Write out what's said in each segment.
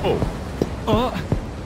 あ。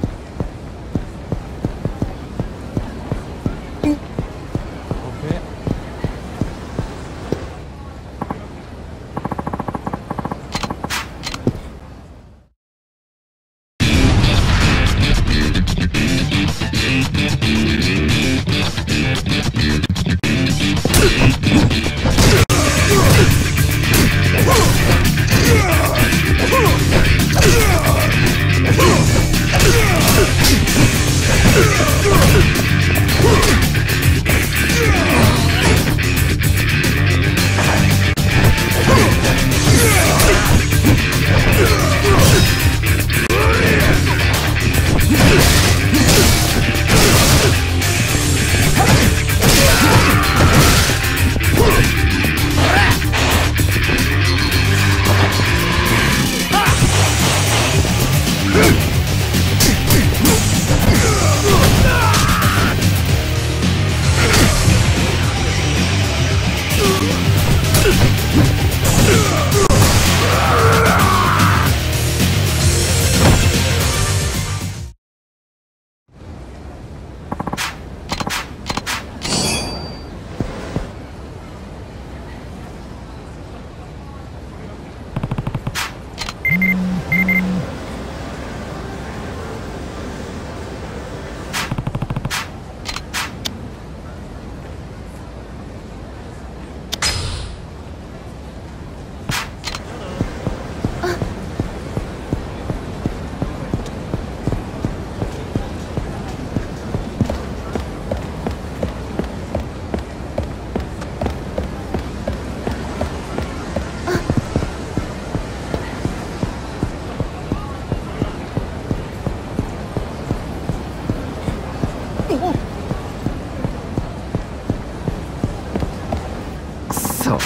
そう。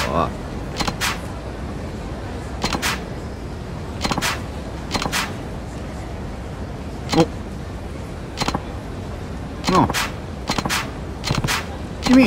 お。なあ。君。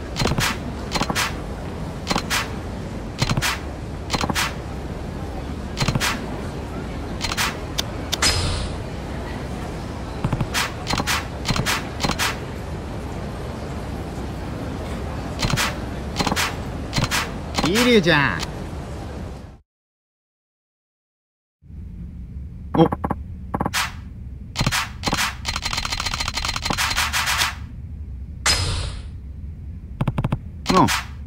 イリュウちゃん。お。なあ。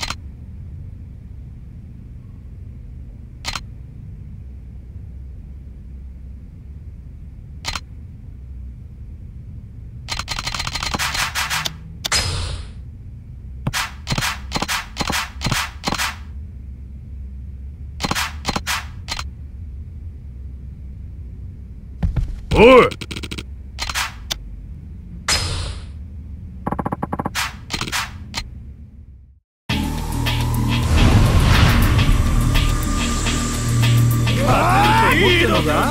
おい。ああ、いいのか。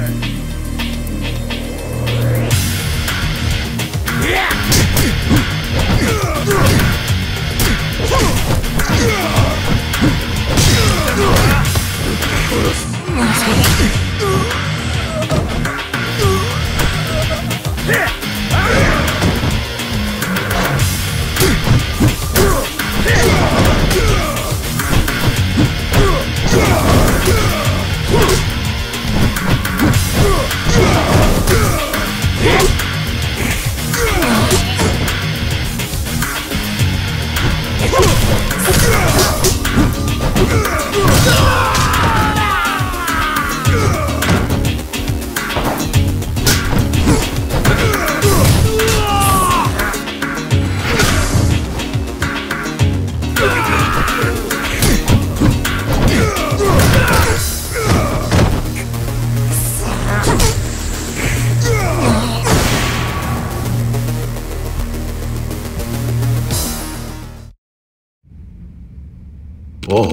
おう。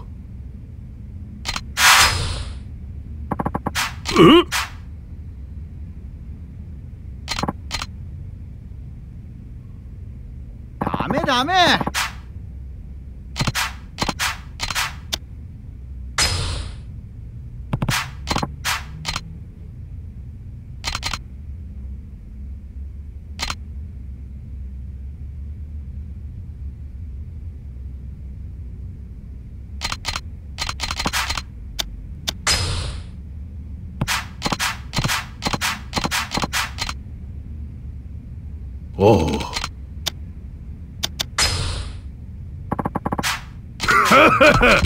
ダメダメ。 おう。ははは。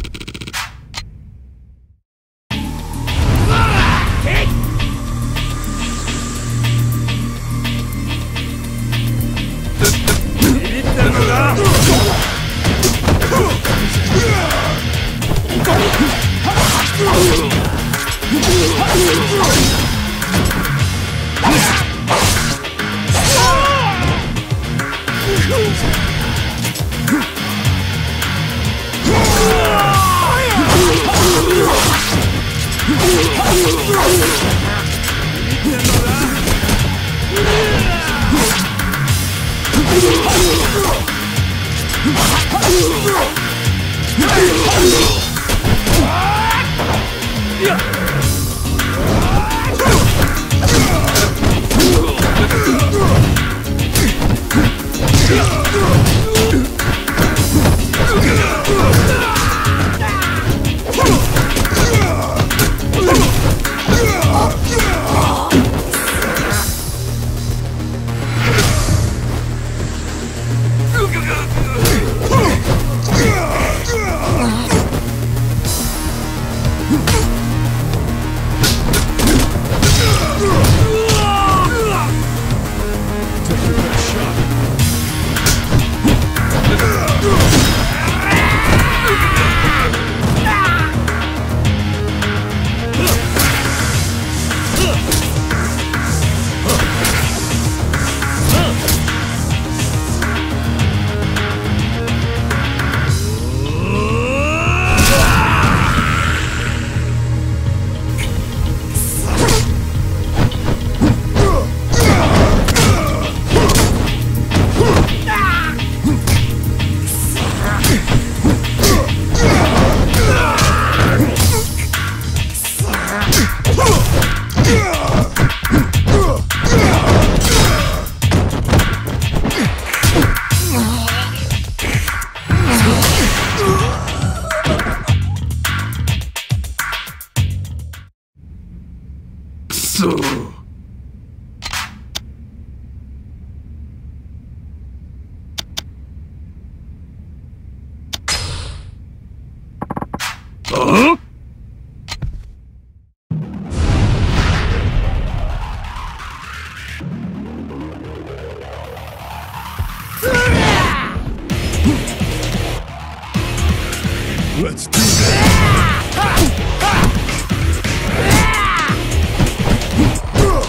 Let's do that!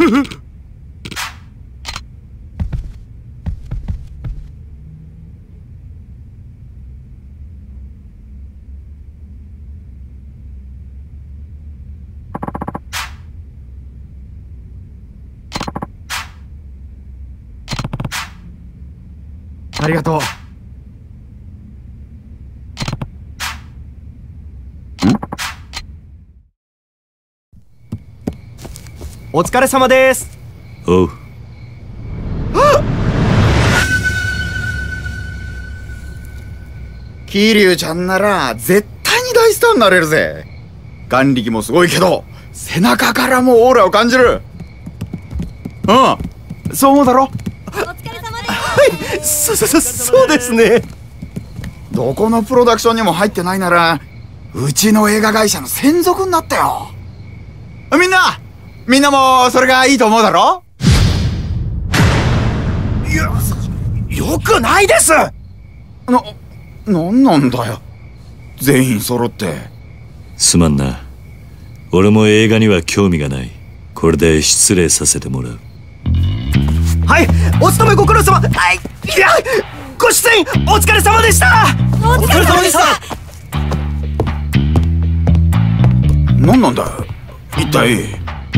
ありがとう。 お疲れ様です。 おう。 桐生ちゃんなら絶対に大スターになれるぜ。眼力もすごいけど背中からもオーラを感じる。うん、そう思うだろ。 お疲れ様です。 はい、そうですね。 どこのプロダクションにも入ってないならうちの映画会社の専属になったよ。みんなもそれがいいと思うだろ。 よくないです。 なんなんだよ、全員揃って。 すまんな。俺も映画には興味がない。これで失礼させてもらう。 はい、お勤めご苦労様。はい、いや、ご出演お疲れ様でした。 お疲れ様でした。 なんなんだ一体。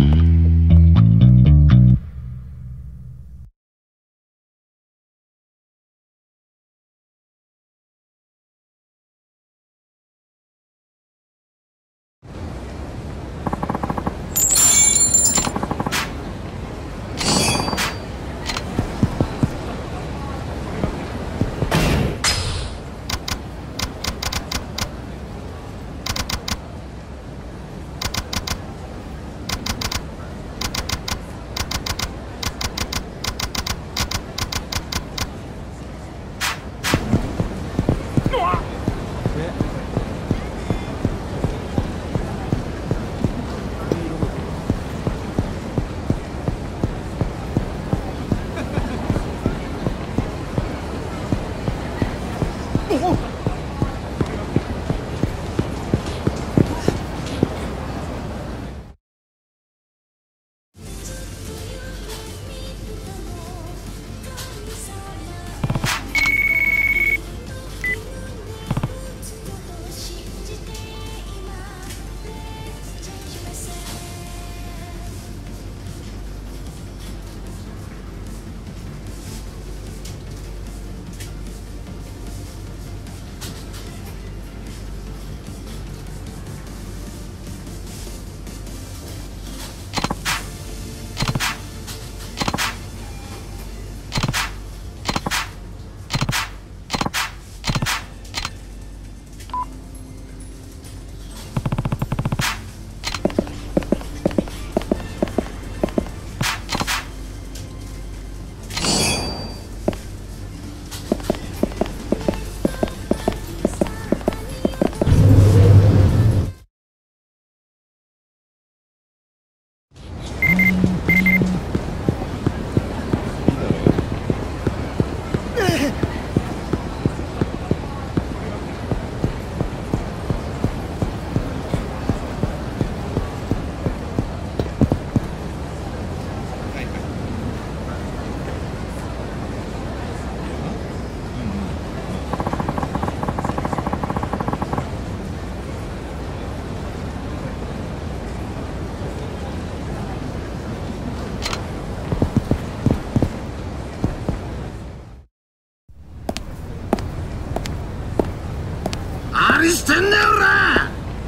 何してんだよ、おら。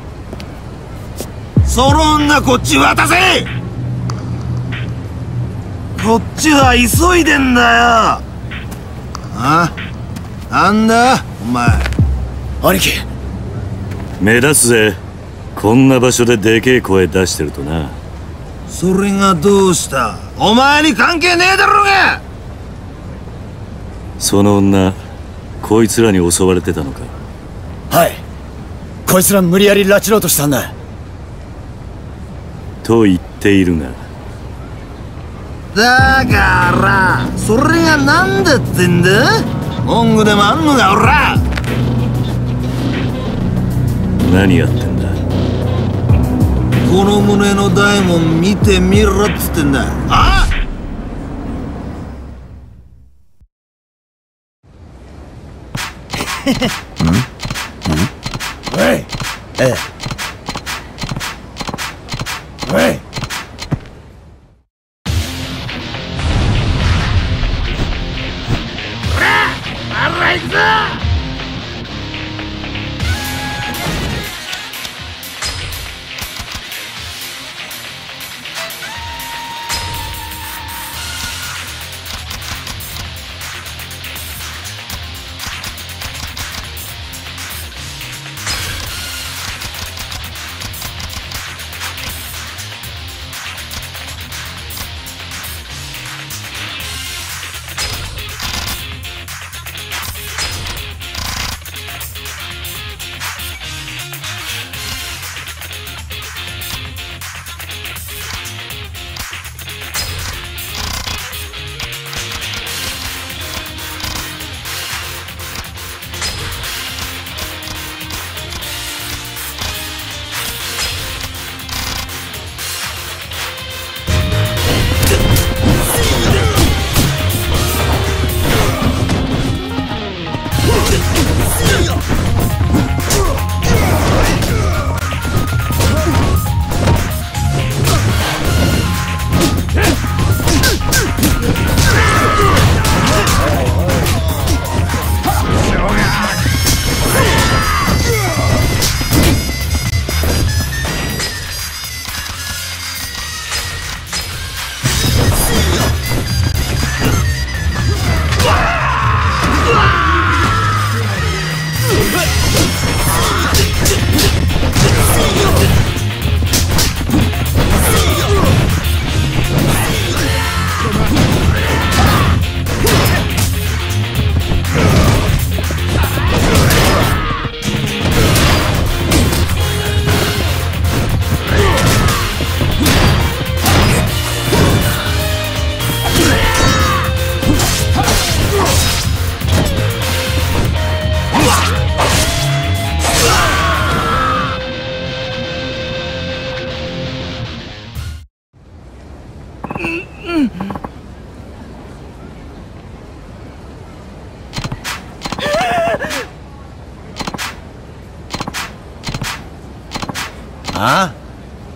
その女こっち渡せ。こっちは急いでんだよ。なんだお前。 兄貴、 目立つぜ。こんな場所ででけえ声出してるとな。 それがどうした。お前に関係ねえだろうが。 その女、こいつらに襲われてたのか。 はい、こいつら無理やり拉致ろうとしたんだ。 と言っているが、 だからそれがなんだってんだ。文句でもあんのか、おら。 何やってんだ。 この胸の大門見てみろっつってんだ。あっおい、ええ、おい、ほら、あら行くぞ。 ああ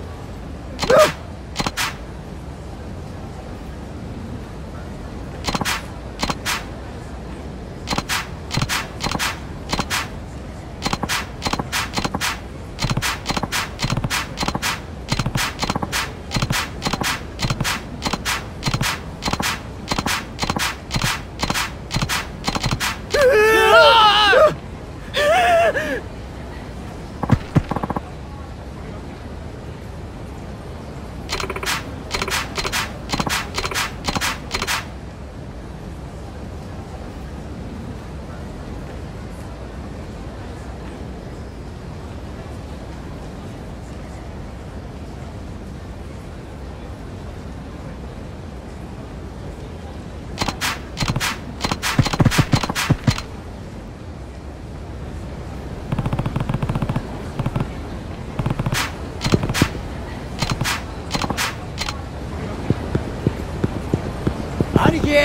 兄貴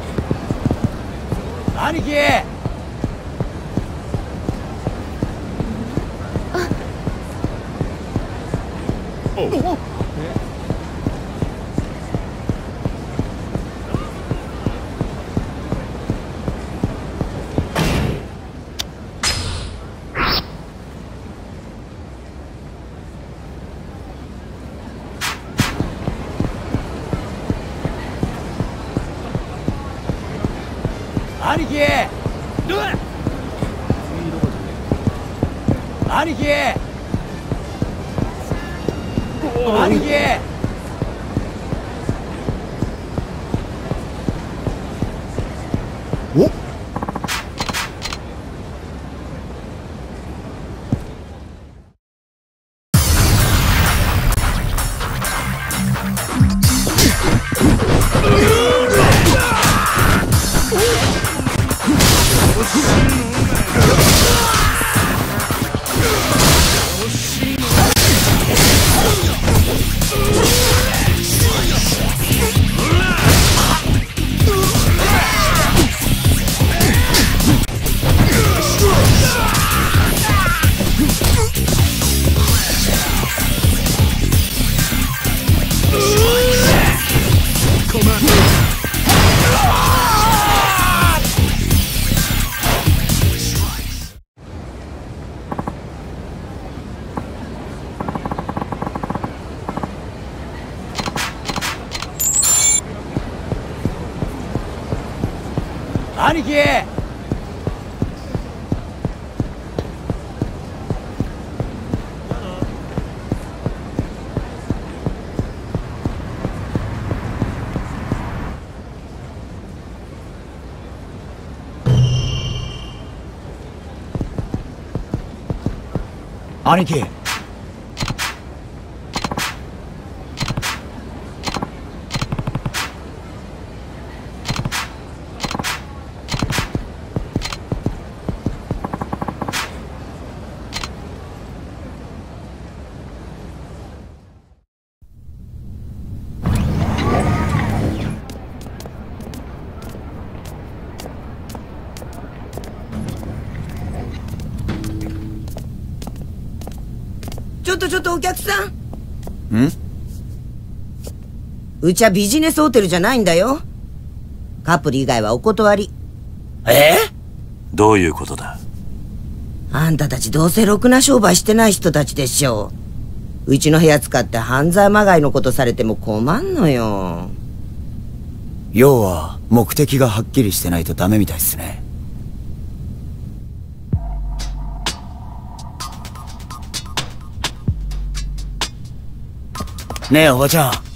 兄貴兄貴兄貴兄貴お、 兄貴。兄貴。 ちょっとお客さん。 ん？ うちはビジネスホテルじゃないんだよ。カップル以外はお断り。 どういうことだ？ あんたたちどうせろくな商売してない人たちでしょう。うちの部屋使って犯罪まがいのことされても困んのよ。 要は目的がはっきりしてないとダメみたいっすね。ねえおばちゃん。 はい。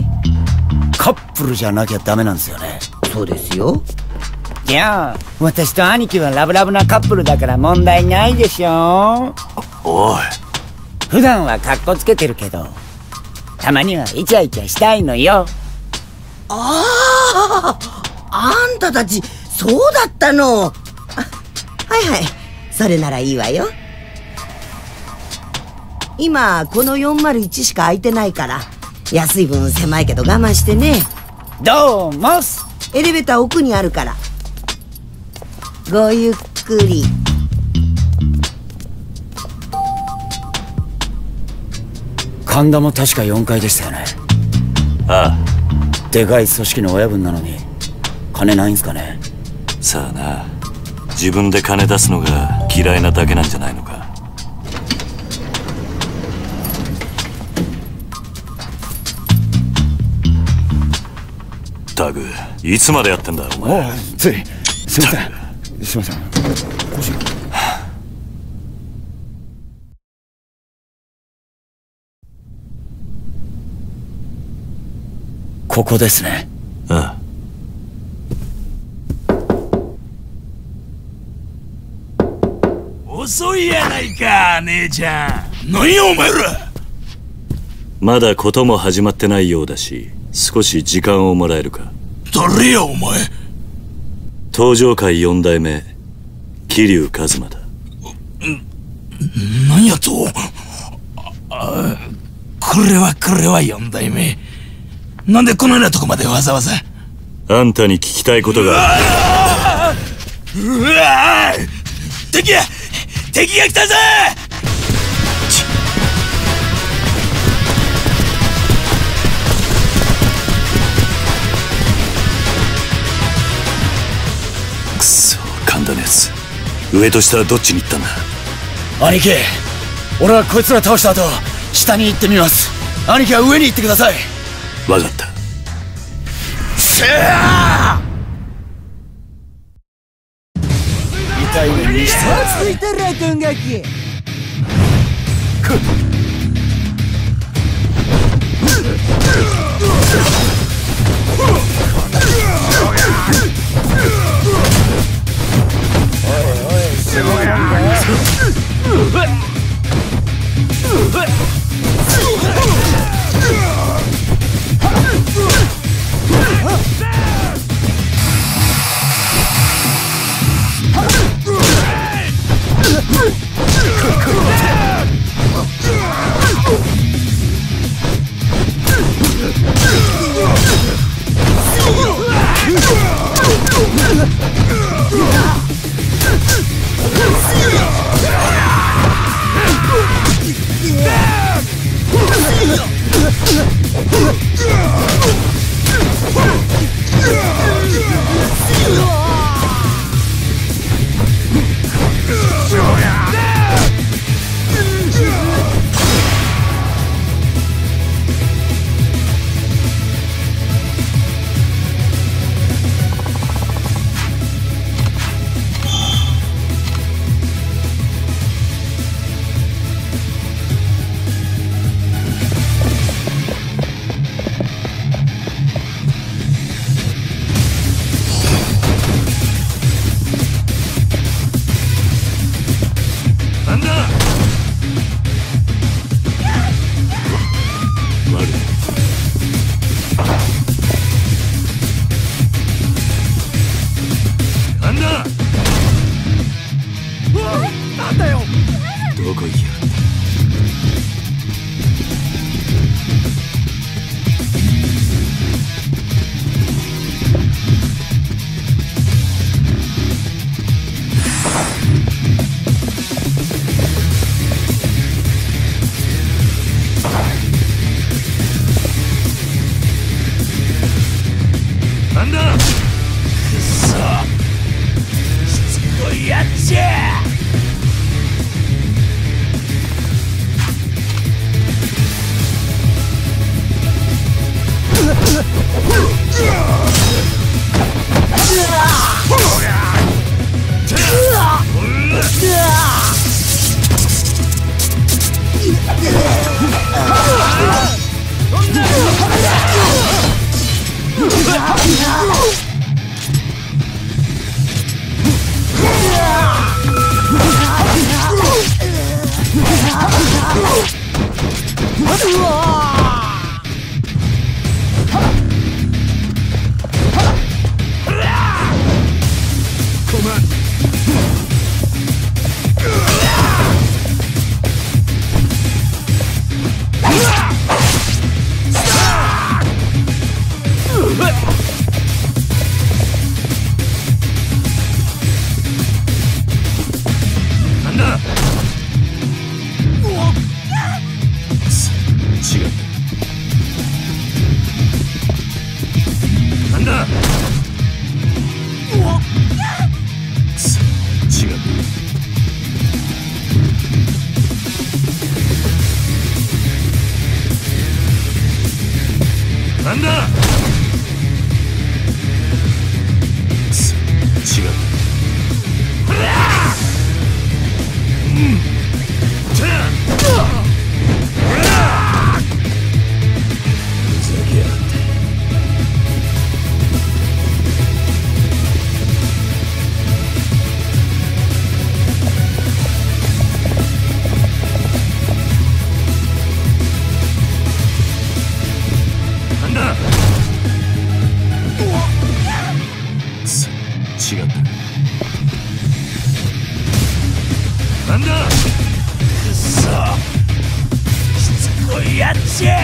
カップルじゃなきゃダメなんですよね。 そうですよ。 じゃあ私と兄貴はラブラブなカップルだから問題ないでしょ。 おい。 普段はカッコつけてるけどたまにはイチャイチャしたいのよ。 あんたたちそうだったの。はいはい、それならいいわよ。今この401しか空いてないから安い分狭いけど我慢してね。 どうもす。 エレベーター奥にあるからごゆっくり。 神田も確か4階でしたよね。 あでかい組織の親分なのに金ないんすかね。 さあな、自分で金出すのが嫌いなだけなんじゃないのか。タグ、いつまでやってんだお前。 ついすいません。すいません。ここですね。 ああ。 遅いやないか姉ちゃん。何やお前ら。 まだことも始まってないようだし、少し時間をもらえるか。 誰やお前。 登場界4代目桐生一馬だ。 何やと。これは4代目。なんでこのようなとこまでわざわざ。 あんたに聞きたいことがある。 うわ敵が来たぜ。 くそ、神田のやつ上と下はどっちに行ったんだ。 兄貴、俺はこいつら倒した後下に行ってみます。兄貴は上に行ってください。 分かった。 痛い目にしてやついてる軍撃。 なんだ。違う。違った。なんだ。くそ、しつこいやっちゃ。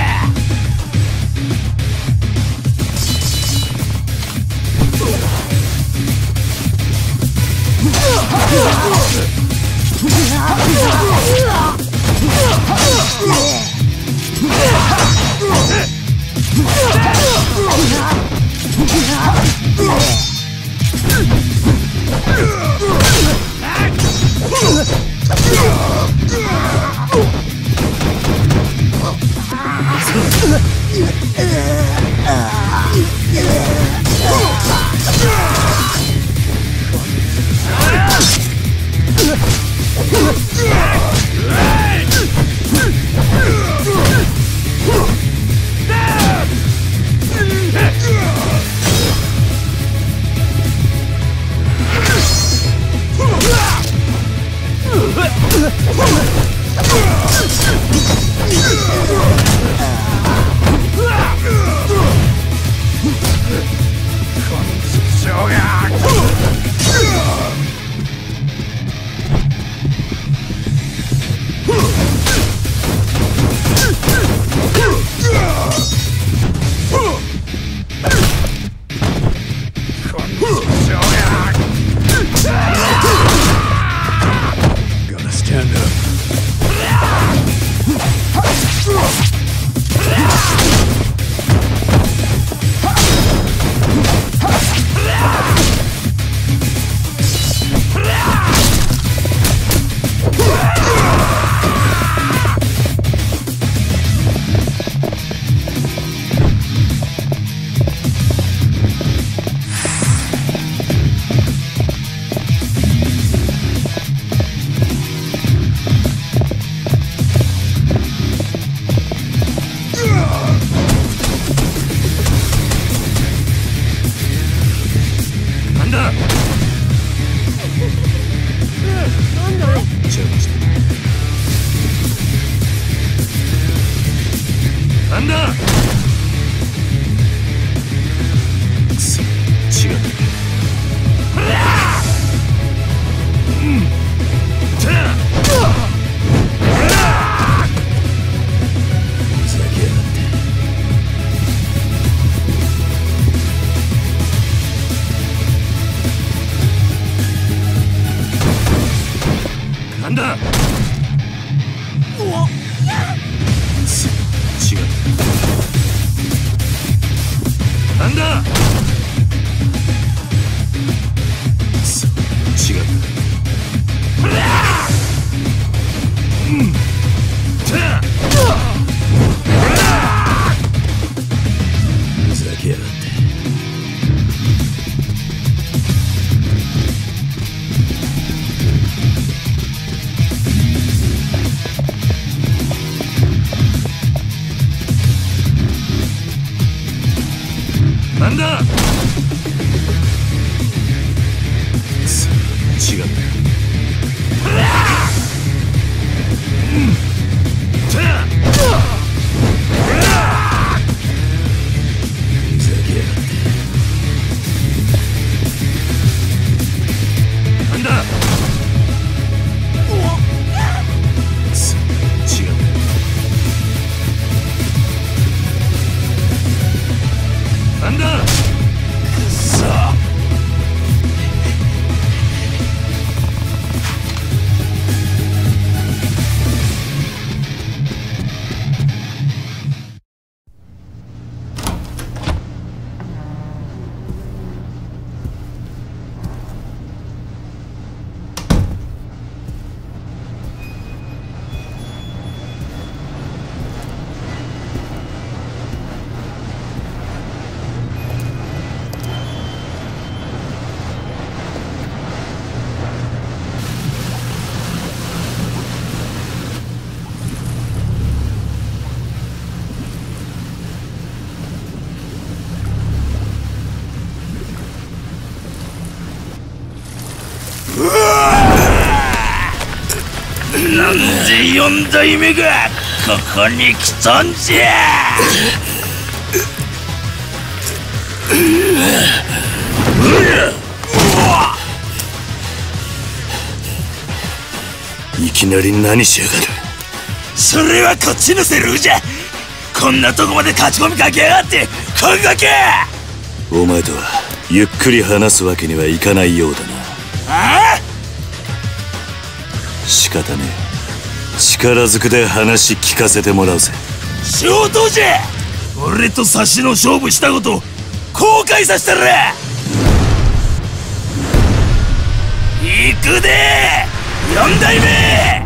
四代目がここに来たんじゃ。いきなり何しやがる。それはこっちのセリフじゃ。こんなとこまで勝ち込みかけやがってこんだけ。お前とはゆっくり話すわけにはいかないようだな。ああ、仕方ねえ。力ずくで話聞かせてもらうぜ。上等じゃ。俺と差しの勝負したこと後悔させたら。行くで四代目。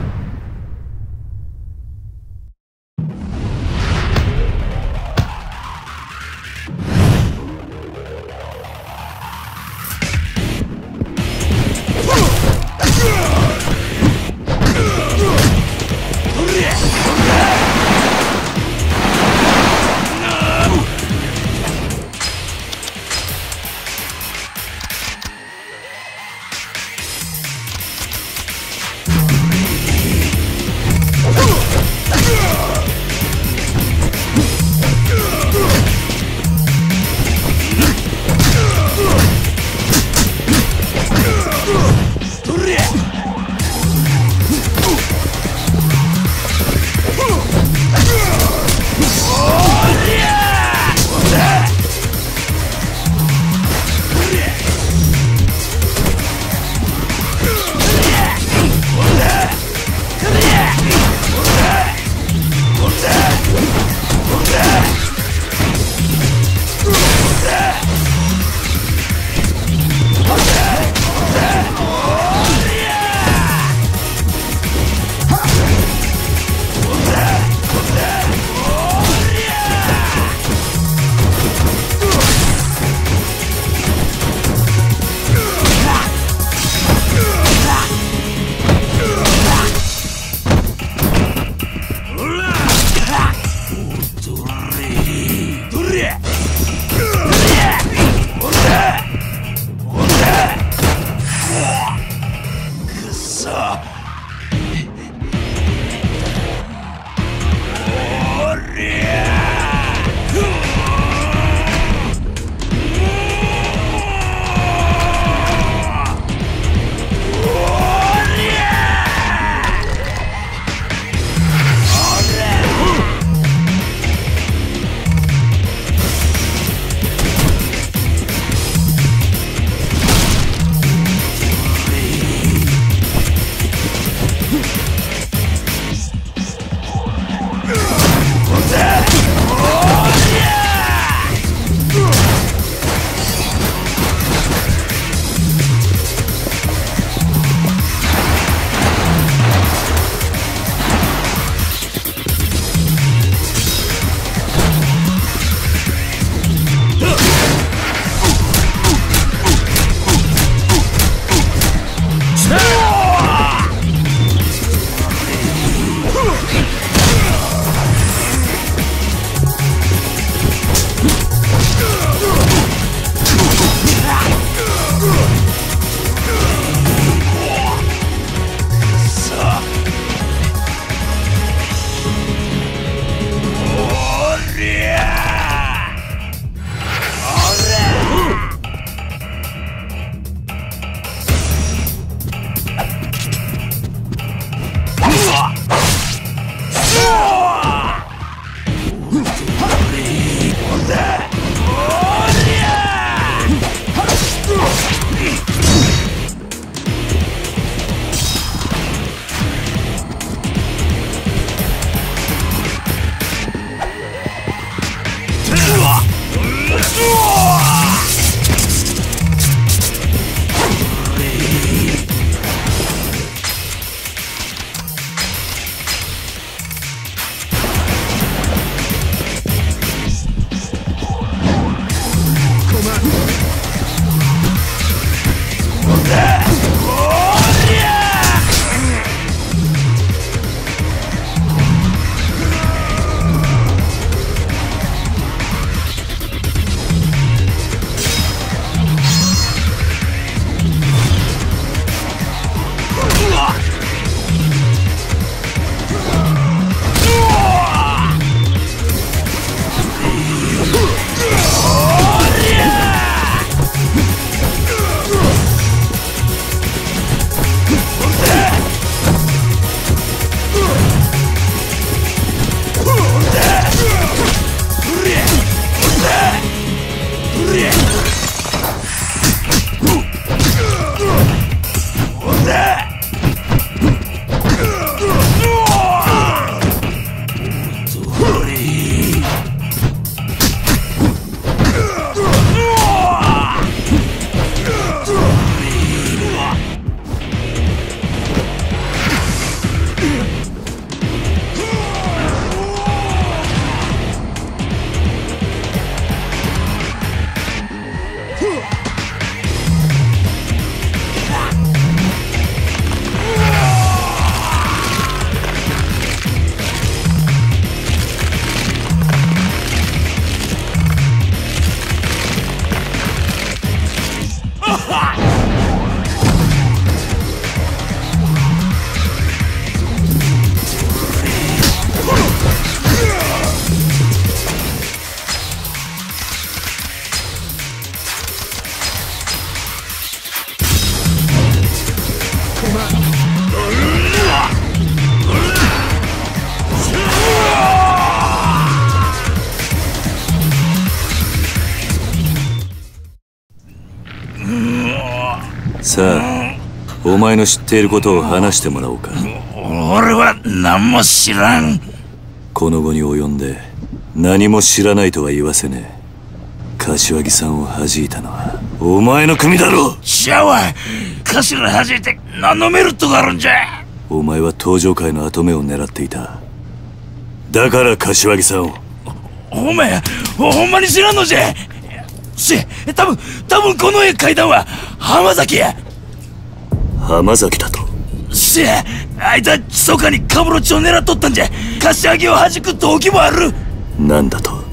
さあ、お前の知っていることを話してもらおうか。 俺は何も知らん。 この後に及んで何も知らないとは言わせねえ。柏木さんを弾いたのはお前の組だろ。 じゃあわい、頭弾いて何のメリットがあるんじゃ。 お前は登場界の跡目を狙っていた。だから柏木さんを。 お前ほんまに知らんのじゃ。多分この階段は浜崎や。 浜崎だと。 あいつは密かにカブロチを狙っとったんじゃ。柏木を弾く動機もある。 なんだと。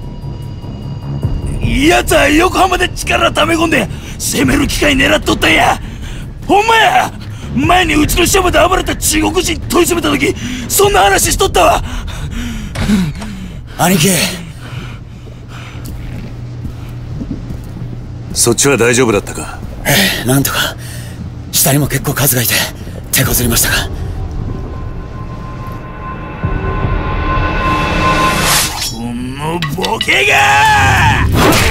奴は横浜で力溜め込んで攻める機会狙っとったんや。ほんまや。前にうちの署まで暴れた中国人問い詰めた時そんな話しとったわ。 兄貴、そっちは大丈夫だったか。 なんとか。下にも結構数がいて手こずりましたが。このボケが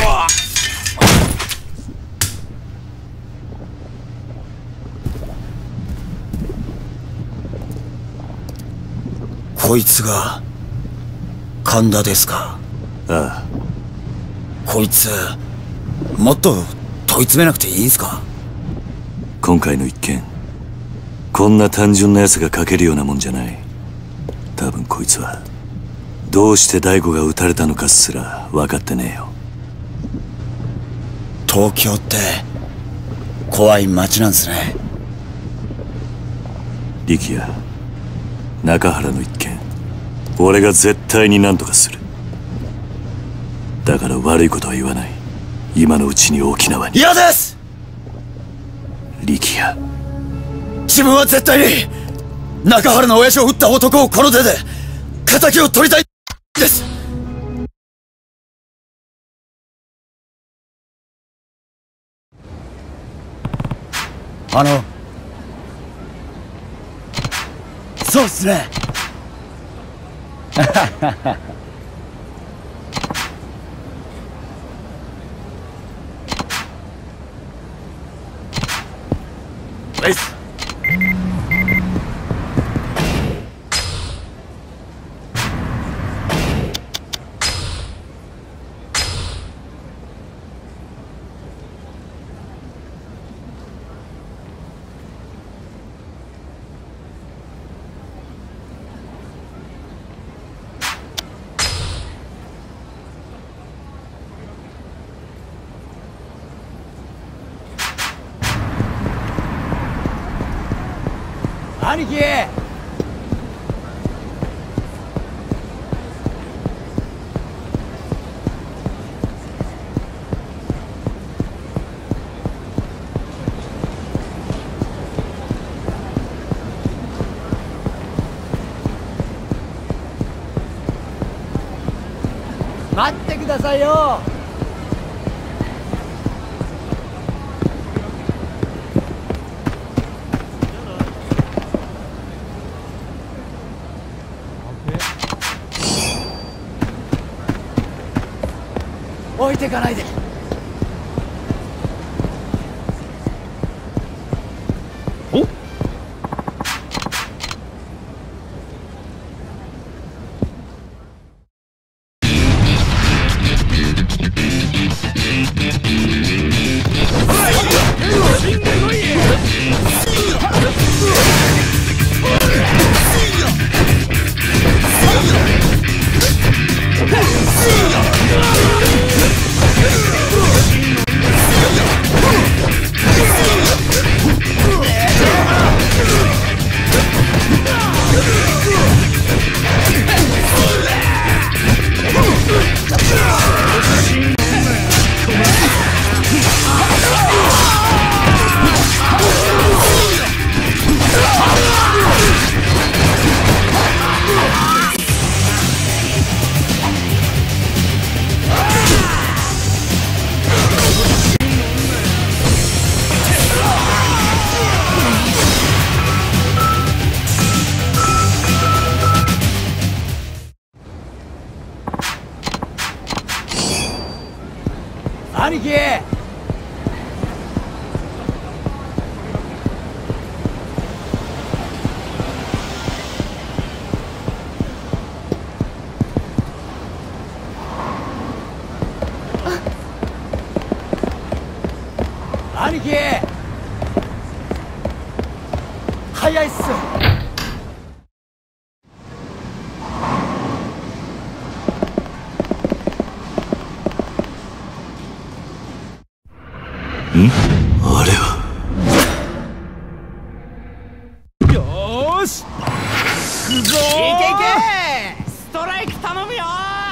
こいつが神田ですか。 ああ。 こいつもっと問い詰めなくていいんすか。 今回の一件、こんな単純な奴が書けるようなもんじゃない。多分こいつはどうして大悟が撃たれたのかすら分かってねえよ。 東京って怖い街なんすね。 力也、中原の一件、俺が絶対に何とかする。だから悪いことは言わない。今のうちに沖縄に。 嫌です。 力也、 自分は絶対に中原の親父を撃った男をこの手で仇を取りたいです。そうっすね。はいっす。兄貴、 待ってくださいよ。置いてかないで。 お兄貴、 兄貴早いっす。 あれはよーし行くぞー。いけいけストライク頼むよ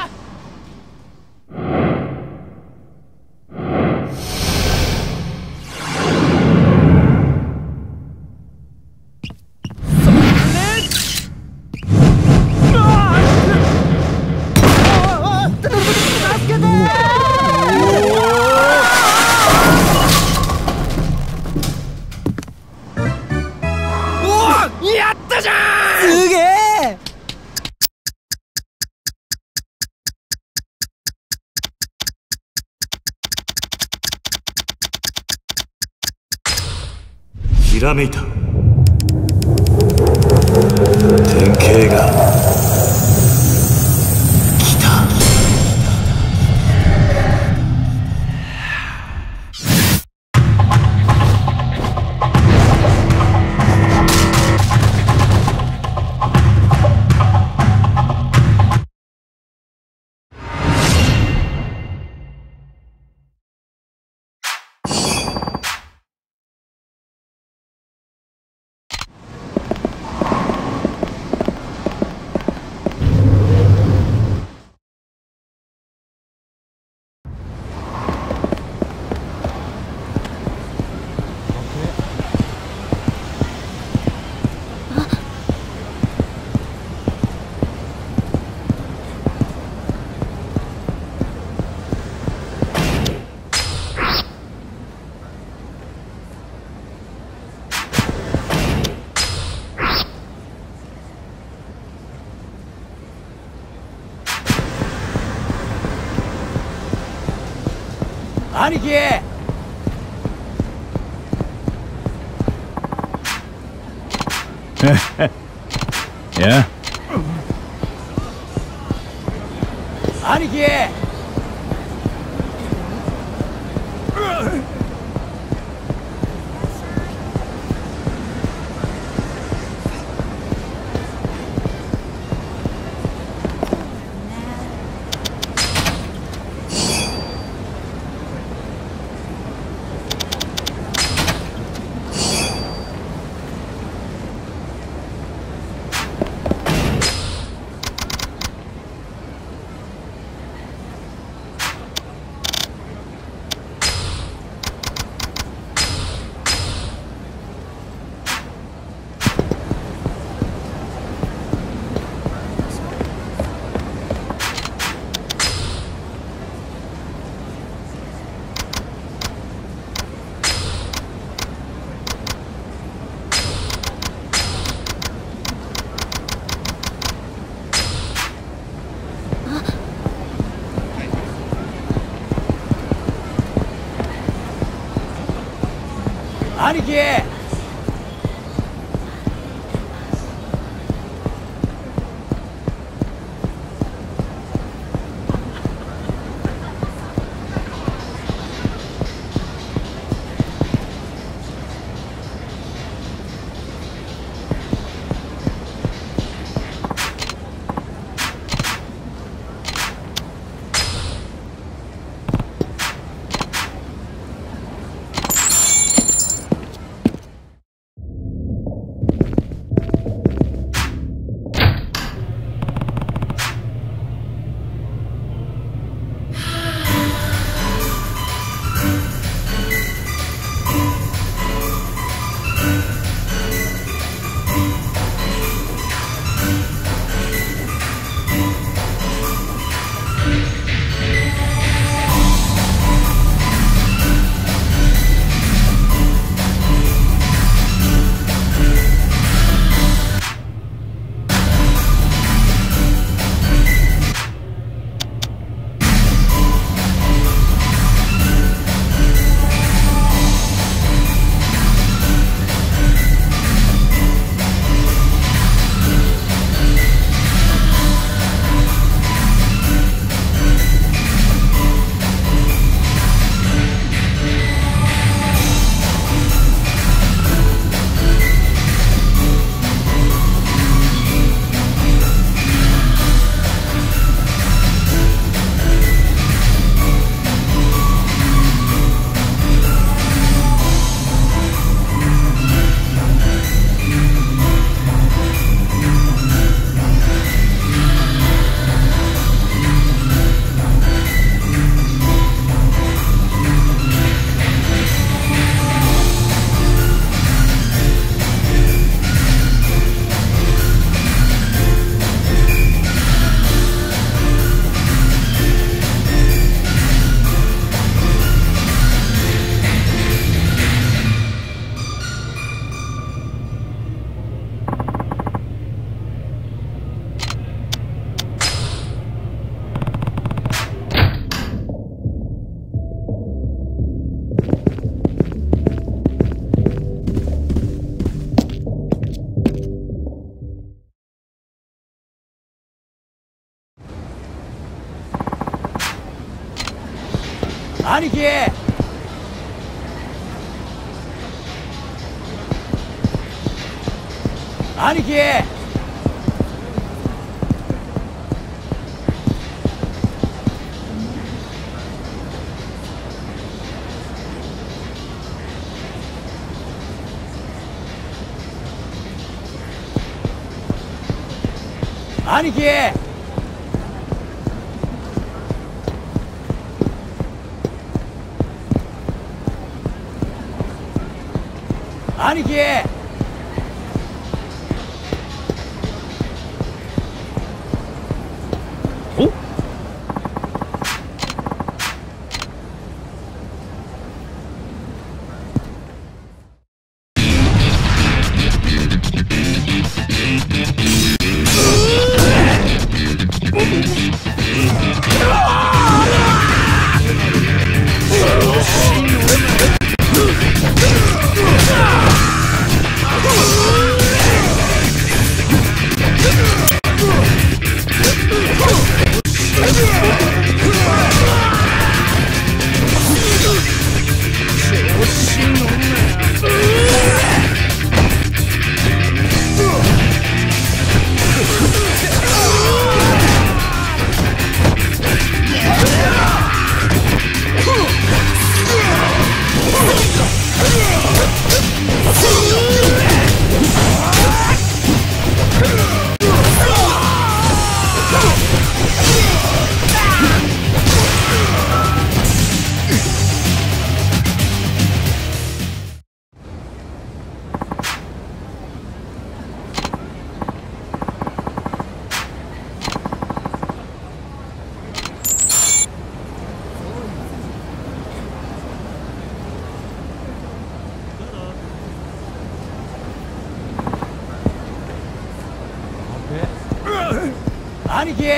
やったじゃん。すげえ。 ひらめいた。典型が来た。 兄貴や兄貴兄貴兄貴。兄貴。兄貴。兄貴。 お。 兄貴。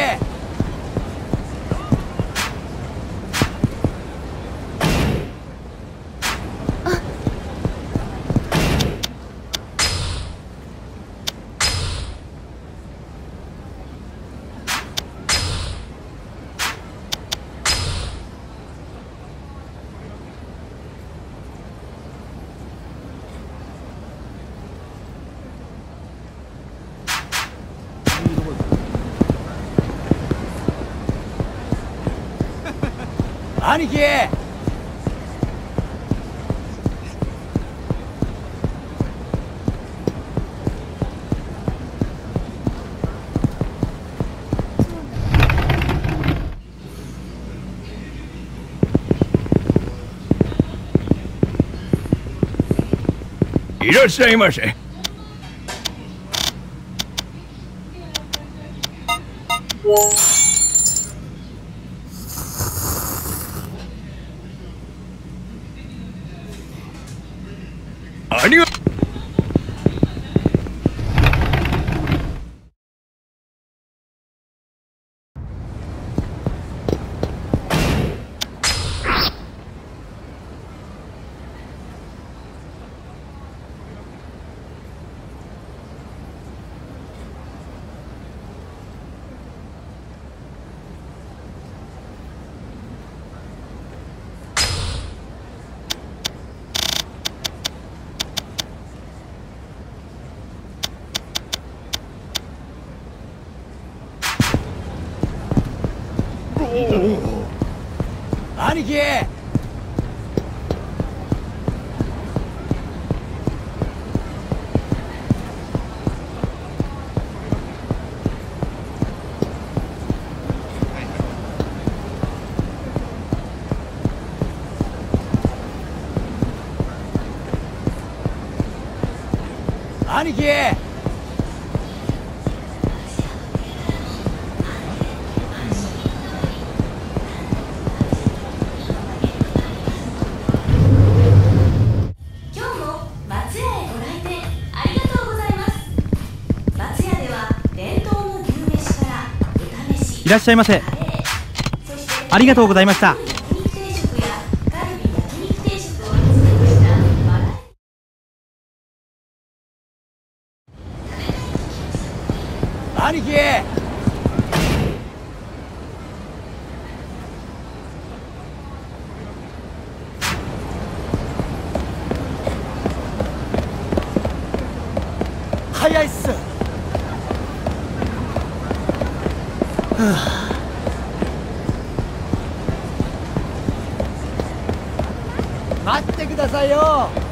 兄貴。 いらっしゃいませ。ありがとう。 兄貴。兄貴。 いらっしゃいませ。ありがとうございました。 兄貴。 待ってくださいよ。